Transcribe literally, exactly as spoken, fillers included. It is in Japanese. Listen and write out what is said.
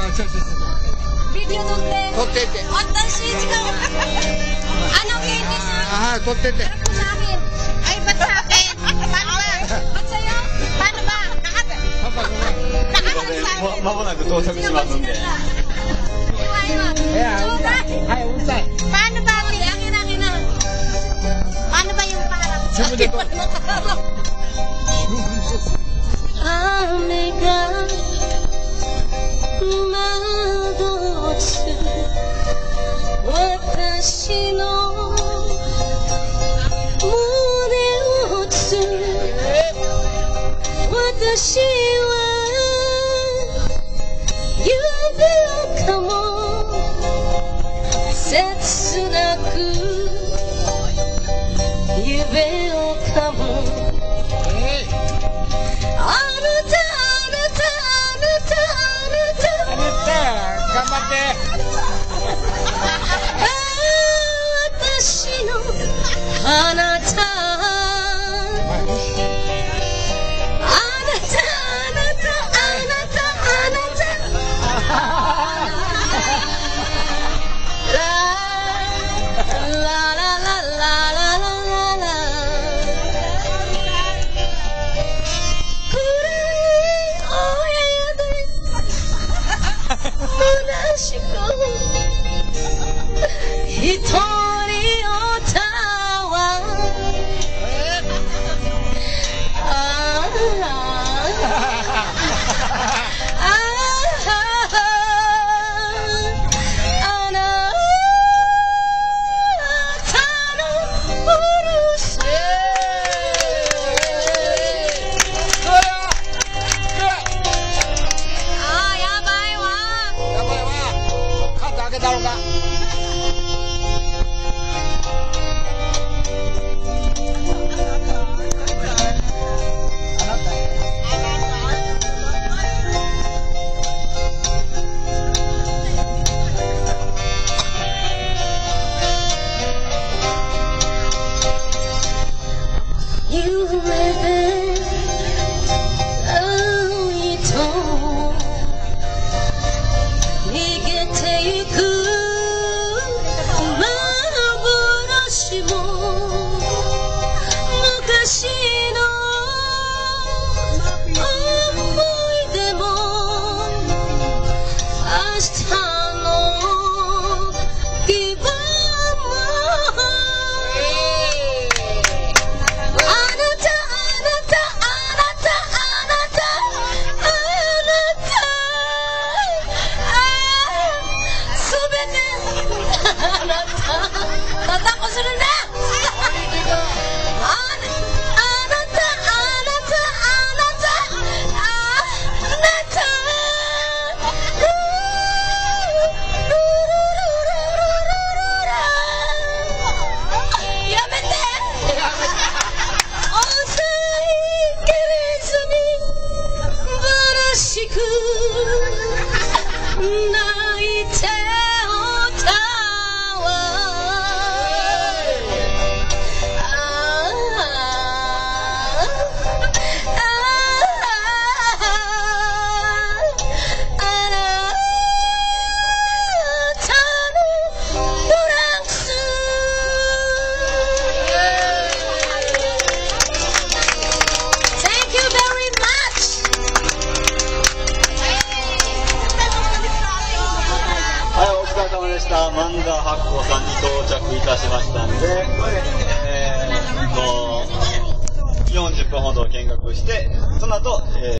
ちょちょビデオ撮って。 撮ってって。 私時間。Ano candy sa? Ah,撮ってって。 Harap mo sa akin. Ay, ba't sa akin? Paano ba? Ba't sa'yo? Paano ba? Naka- Nakaharap sa akin. まもなく到着しますんで。 Yeah, ay, usay. Paano ba? Akin, akin na. Paano ba yung parang? Sumunod ko. Amiga, madotsu, watashi no mune o tsu, watashi wa yube o kamo, setsunaku yube o kamo. あなた、あなた、あなた、あなた。 頑張って。 ああ、私のあなた。あなた、あなた、あなた、あなた。ララララララララ。虚しく一人おったわああなたのうるさいだろうか。 夢で愛と逃げてゆく幻も昔の思い出も明日の希望もあなたあなたあなたあなたあなたすべてあなた叩こするね泣いておったわああなたのフランスThank you very much 万田八甲さんに到着いたしましたんで、えー、とよんじゅっぷんほど見学して、その後、えー